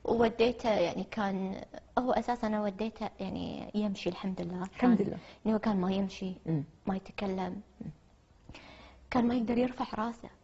ووديته يعني كان هو اساسا انا وديته يعني يمشي الحمد لله. الحمد لله. يعني هو كان ما يمشي، ما يتكلم، كان ما يقدر يرفع راسه.